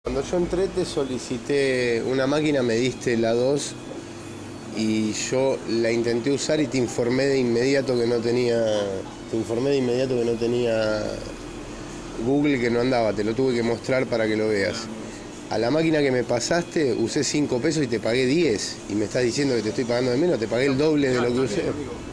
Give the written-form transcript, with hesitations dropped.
Cuando yo entré te solicité una máquina, me diste la 2 y yo la intenté usar y te informé de inmediato que no tenía, Google, que no andaba, te lo tuve que mostrar para que lo veas. A la máquina que me pasaste usé 5 pesos y te pagué 10 y me estás diciendo que te estoy pagando de menos, te pagué el doble de lo que usé.